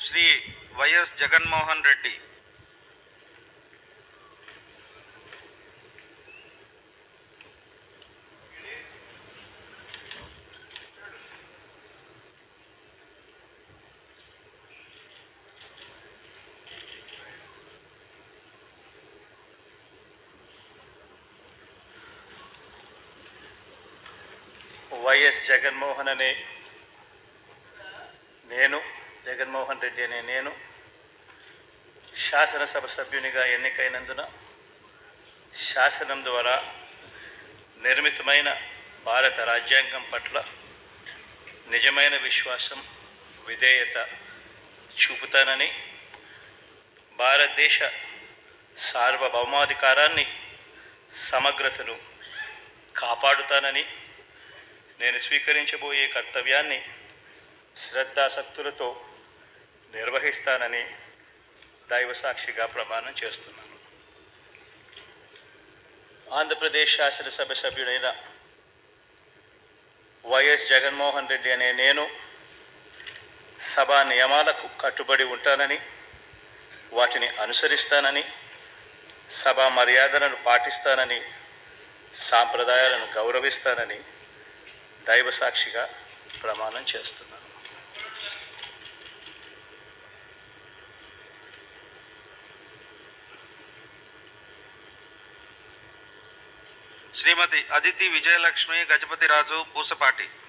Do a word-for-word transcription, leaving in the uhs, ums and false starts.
Shri YS Jaganmohan Reddy YS Jaganmohan అనే నేను జగన్మోహన్ రెడ్డి అనే నేను శాసనసభ సభ్యునిగా ఎన్నికైనందున శాసనం ద్వారా నిర్మితమైన భారత రాజ్యాంగం పట్ల నిజమైన విశ్వాసం విధేయత చూపుతానని, భారతదేశ సార్వభౌమాధికారాన్ని సమగ్రతను కాపాడుతానని, నేను స్వీకరించబోయే కర్తవ్యాన్ని శ్రద్ధాసక్తులతో నిర్వహిస్తానని దైవసాక్షిగా ప్రమాణం చేస్తున్నాను. ఆంధ్రప్రదేశ్ శాసనసభ సభ్యుడైన వైఎస్ జగన్మోహన్ రెడ్డి అనే నేను సభా నియమాలకు కట్టుబడి ఉంటానని, వాటిని అనుసరిస్తానని, సభా మర్యాదలను పాటిస్తానని, సాంప్రదాయాలను గౌరవిస్తానని దైవసాక్షిగా ప్రమాణం చేస్తున్నాను. శ్రీమతి అదితి విజయలక్ష్మి గజపతిరాజు పూసపాటి.